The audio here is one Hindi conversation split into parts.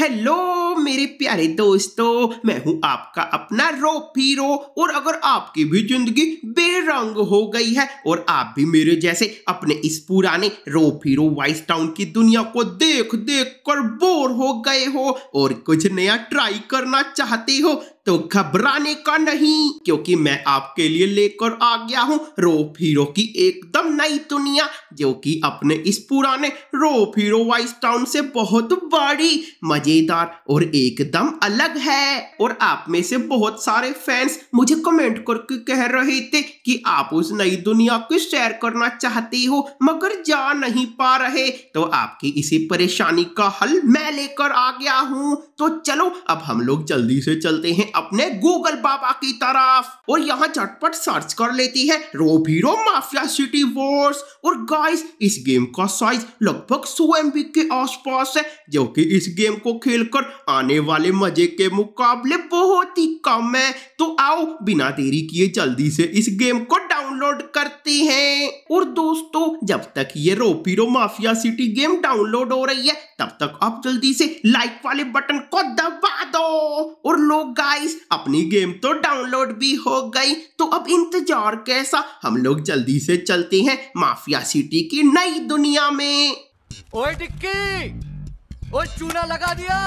हेलो मेरे प्यारे दोस्तों, मैं हूं आपका अपना रोप हीरो। और अगर आपकी भी जिंदगी बेरंग हो गई है और आप भी मेरे जैसे अपने इस पुराने रोप हीरो वाइस टाउन की दुनिया को देख देख कर बोर हो गए हो और कुछ नया ट्राई करना चाहते हो, तो घबराने का नहीं, क्योंकि मैं आपके लिए लेकर आ गया हूं रोप हीरो की एकदम नई दुनिया, जो कि अपने इस पुराने रोप हीरो वाइस टाउन से बहुत बड़ी, मजेदार और एकदम अलग है। और आप में से बहुत सारे फैंस मुझे कमेंट करके कह रहे थे कि आप उस नई दुनिया को शेयर करना चाहते हो मगर जा नहीं पा रहे, तो आपकी इसी परेशानी का हल मैं लेकर आ गया हूं। तो चलो अब हम लोग जल्दी से चलते हैं अपने गूगल बाबा की तरफ और यहाँ झटपट सर्च कर लेती है rope hero mafia city wars. और गाइस, इस गेम का साइज लगभग 100 MB के आसपास है, जो कि इस गेम को खेलकर आने वाले मजे के मुकाबले बहुत ही कम है। तो आओ बिना देरी किए जल्दी से इस गेम को डाउनलोड करते हैं। और दोस्तों, जब तक ये rope hero mafia city game download हो रही है, तब तक आप जल्दी से लाइक वाले बटन को दबा दो। और लोग गाइस, अपनी गेम तो डाउनलोड भी हो गई, तो अब इंतजार कैसा, हम लोग जल्दी से चलते हैं माफिया सिटी की नई दुनिया में। ओए टिक्की, ओए चूना लगा दिया।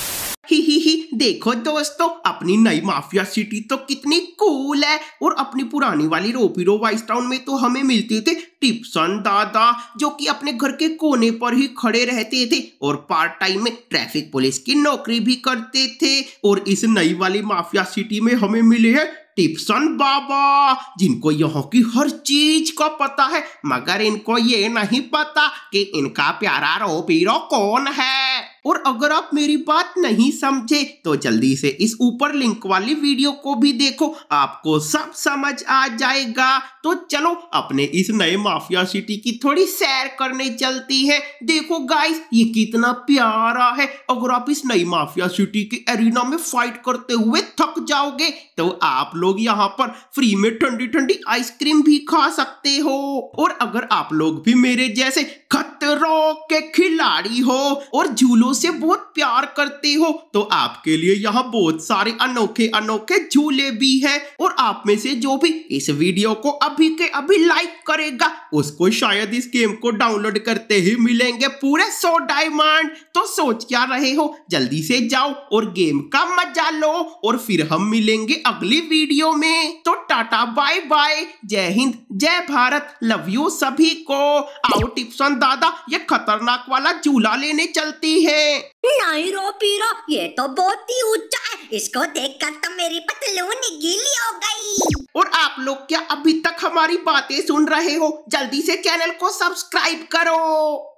ही देखो दोस्तों, अपनी नई माफिया सिटी तो कितनी कूल है। और अपनी पुरानी वाली रोप हीरो वाइस टाउन में तो हमें मिलते थे टिप्सन दादा, जो कि अपने घर के कोने पर ही खड़े रहते थे और पार्ट टाइम में ट्रैफिक पुलिस की नौकरी भी करते थे। और इस नई वाली माफिया सिटी में हमें मिले हैं टिप्सन बाबा, जिनको यहाँ की हर चीज का पता है, मगर इनको ये नहीं पता कि इनका प्यारा रोप हीरो कौन है। और अगर आप मेरी बात नहीं समझे तो जल्दी से इस ऊपर लिंक वाली वीडियो को भी देखो, आपको सब समझ आ जाएगा। तो चलो अपने इस नए माफिया सिटी की थोड़ी सैर करने चलती है। देखो गाइस, ये कितना प्यारा है। अगर आप इस नई माफिया सिटी के एरिना में फाइट करते हुए थक जाओगे, तो आप लोग यहाँ पर फ्री में ठंडी ठंडी आइसक्रीम भी खा सकते हो। और अगर आप लोग भी मेरे जैसे खतरों के खिलाड़ी हो और झूलों से बहुत प्यार करते हो, तो आपके लिए यहाँ बहुत सारे अनोखे अनोखे झूले भी हैं। और आप में से जो भी इस वीडियो को अभी के अभी लाइक करेगा, उसको शायद इस गेम को डाउनलोड करते ही मिलेंगे पूरे 100 डायमंड। तो सोच क्या रहे हो, जल्दी से जाओ और गेम का मजा लो। और फिर हम मिलेंगे अगली वीडियो में। तो टाटा बाय बाय, जय हिंद जय भारत, लव यू सभी को। आओ टिप्सन दादा, ये खतरनाक वाला झूला लेने चलती है। नहीं रोप हीरो, ये तो बहुत ही ऊंचा है, इसको देखकर तो मेरी पतलून गीली हो गई। और आप लोग क्या अभी तक हमारी बातें सुन रहे हो? जल्दी से चैनल को सब्सक्राइब करो।